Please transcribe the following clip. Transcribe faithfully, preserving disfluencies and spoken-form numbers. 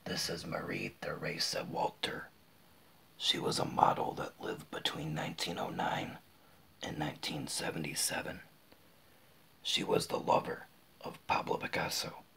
This is Marie-Thérèse Walter. She was a model that lived between nineteen oh nine and nineteen seventy-seven. She was the lover of Pablo Picasso